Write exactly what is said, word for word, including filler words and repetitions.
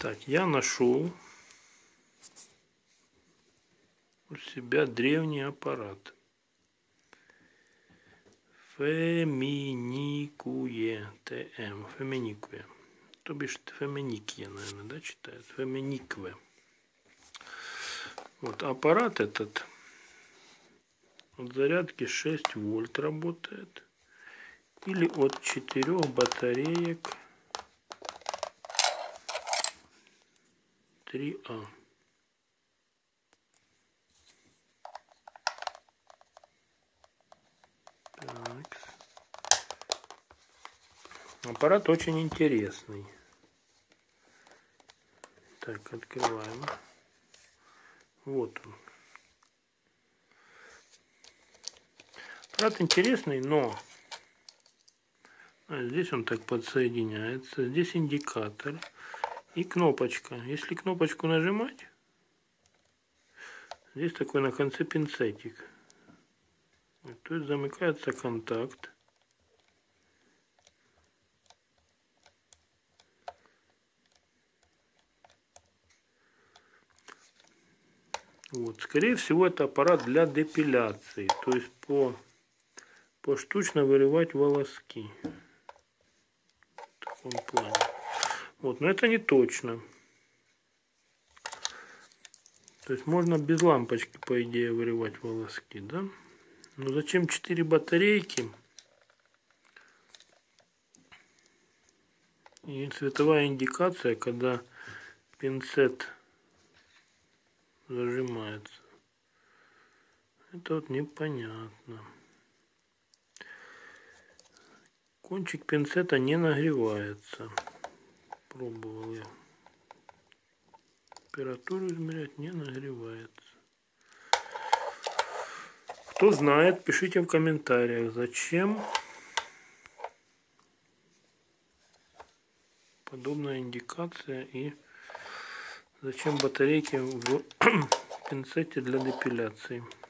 Так, я нашел у себя древний аппарат. Феминикуе. ТМ. Феминикуе. То бишь Феминикия, наверное, да, читают? Феминикве. Вот аппарат этот от зарядки шесть вольт работает. Или от четырех батареек три А. Так. Аппарат очень интересный. Так, открываем. Вот он. Аппарат интересный, но а здесь он так подсоединяется. Здесь индикатор и кнопочка. Если кнопочку нажимать, здесь такой на конце пинцетик. То есть замыкается контакт. Вот. Скорее всего, это аппарат для депиляции. То есть по, поштучно вырывать волоски. В таком плане. Вот. Но это не точно. То есть можно без лампочки, по идее, вырывать волоски, да? Но зачем четыре батарейки? И цветовая индикация, когда пинцет зажимается. Это вот непонятно. Кончик пинцета не нагревается. Пробовал я. Температуру измерять, не нагревается. Кто знает, пишите в комментариях, зачем подобная индикация и зачем батарейки в пинцете для депиляции.